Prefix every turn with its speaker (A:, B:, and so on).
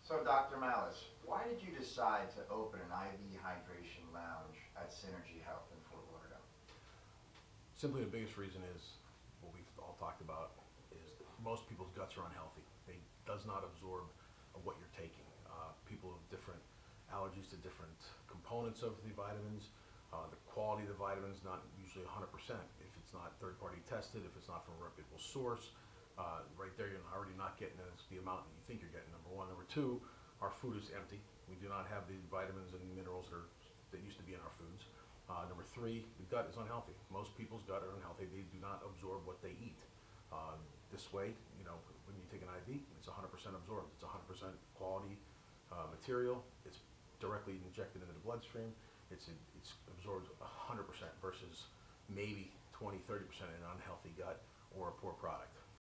A: So, Dr. Mallis, why did you decide to open an IV hydration lounge at Synergy Health in Fort Lauderdale?
B: Simply the biggest reason is what we've all talked about is that most people's guts are unhealthy. They does not absorb what you're taking. People have different allergies to different components of the vitamins. The quality of the vitamins not usually 100%. If it's not third-party tested, if it's not from a reputable source, right there you're already not getting the amount that you think you're getting, number one. Number two, our food is empty. We do not have the vitamins and minerals that used to be in our foods. Number three, the gut is unhealthy. Most people's gut are unhealthy. They do not absorb what they eat. This way, when you take an IV, it's 100% absorbed. It's 100% quality material. It's directly injected into the bloodstream. It's absorbed 100% versus maybe 20, 30% in an unhealthy gut or a poor product.